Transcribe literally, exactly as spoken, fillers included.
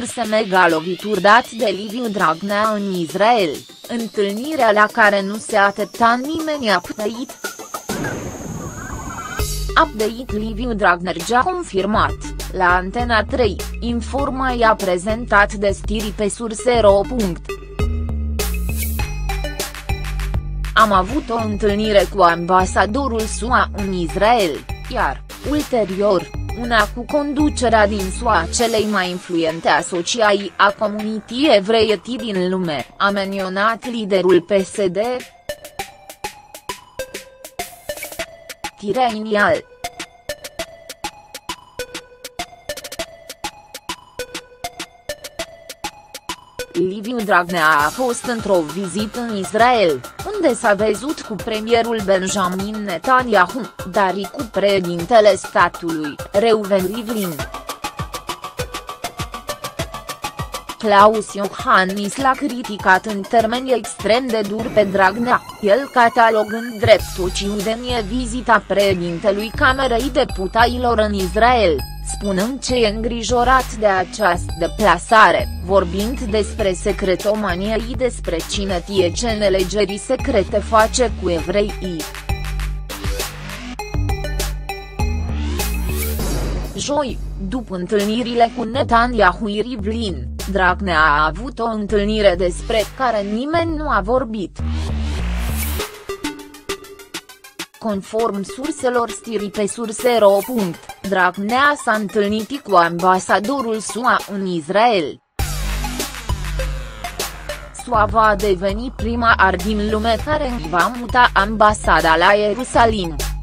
surse megalovituri dat de Liviu Dragnea în Israel, întâlnirea la care nu se atâta nimeni update. Update Liviu Dragnea a confirmat, la Antena trei, informa i-a prezentat de stiri pe surse ro. Am avut o întâlnire cu ambasadorul S U A în Israel, iar, ulterior, una cu conducerea din S U A celei mai influente asociații a comunității evreie din lume, a menționat liderul P S D. Tirenial. Liviu Dragnea a fost într-o vizită în Israel, unde s-a văzut cu premierul Benjamin Netanyahu, dar și cu președintele statului, Reuven Rivlin. Klaus Iohannis l-a criticat în termeni extrem de dur pe Dragnea, el catalogând drept o ciudenie vizita președintelui Camerei Deputaților în Israel, spunând ce e îngrijorat de această deplasare, vorbind despre secretomanie și despre cine tie ce nelegeri secrete face cu evreii. Joi, după întâlnirile cu Netanyahu și Rivlin, Dragnea a avut o întâlnire despre care nimeni nu a vorbit. Conform surselor stiri pe surse ro. Dragnea s-a întâlnit cu ambasadorul S U A în Israel. S U A va deveni prima ar din lume care îi va muta ambasada la Ierusalim.